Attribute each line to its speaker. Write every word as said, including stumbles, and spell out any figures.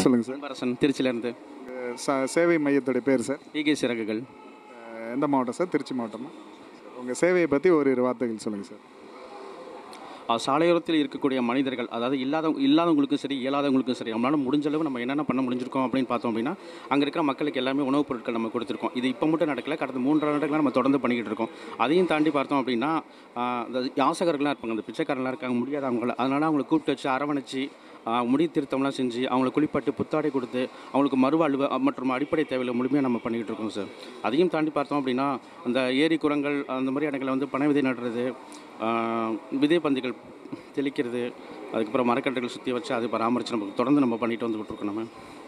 Speaker 1: பேர் சொல்லுங்கள் சார்.
Speaker 2: ஆர்ஆன்பரசன், திருச்சியிலேருந்து.
Speaker 1: சேவை மையத்துடைய பேர் சார்?
Speaker 2: ஈகை சிறகுகள்.
Speaker 1: எந்த மாவட்டம் சார்? திருச்சி மாவட்டமா? உங்கள் சேவையை பற்றி ஒரு இரு வார்த்தைகள் சொல்லுங்கள் சார்.
Speaker 2: சாலையோரத்தில் இருக்கக்கூடிய மனிதர்கள், அதாவது இல்லாத இல்லாதவங்களுக்கும் சரி இயலாதவங்களுக்கும் சரி, நம்மளால் முடிஞ்சளவு நம்ம என்னென்ன பண்ண முடிஞ்சிருக்கோம் அப்படின்னு பார்த்தோம் அப்படின்னா, அங்கே இருக்கிற மக்களுக்கு எல்லாமே உணவுப் பொருட்கள் நம்ம கொடுத்துருக்கோம். இது இப்போ மட்டும் நடக்கல, கடந்த மூன்று நாட்களாக நம்ம தொடர்ந்து பண்ணிக்கிட்டு இருக்கோம். அதையும் தாண்டி பார்த்தோம் அப்படின்னா, இந்த யாசகர்கள்லாம் இருப்பாங்க, அந்த பிச்சைக்காரங்களாம் இருக்காங்க, முடியாதவங்கள, அதனால் அவங்களை கூப்பிட்டு வச்சு அரவணைச்சி முடி திருத்தம்லாம் செஞ்சு அவங்களை குளிப்பாட்டு புத்தாடை கொடுத்து அவங்களுக்கு மறுவாழ்வு மற்றும் அடிப்படை தேவைகளை முழுமையாக நம்ம பண்ணிக்கிட்டு இருக்கோம் சார். அதையும் தாண்டி பார்த்தோம் அப்படின்னா, அந்த ஏரி குரங்கள் அந்த மாதிரி இடங்களில் வந்து பனை விதை நடுறது, விதை பந்துகள் தெளிக்கிறது, அதுக்கப்புறம் மரக்கன்றுகள் சுற்றி வச்சு அதை பராமரித்து நம்ம தொடர்ந்து நம்ம பண்ணிட்டு வந்துக்கிட்டு இருக்கோம் நம்ம.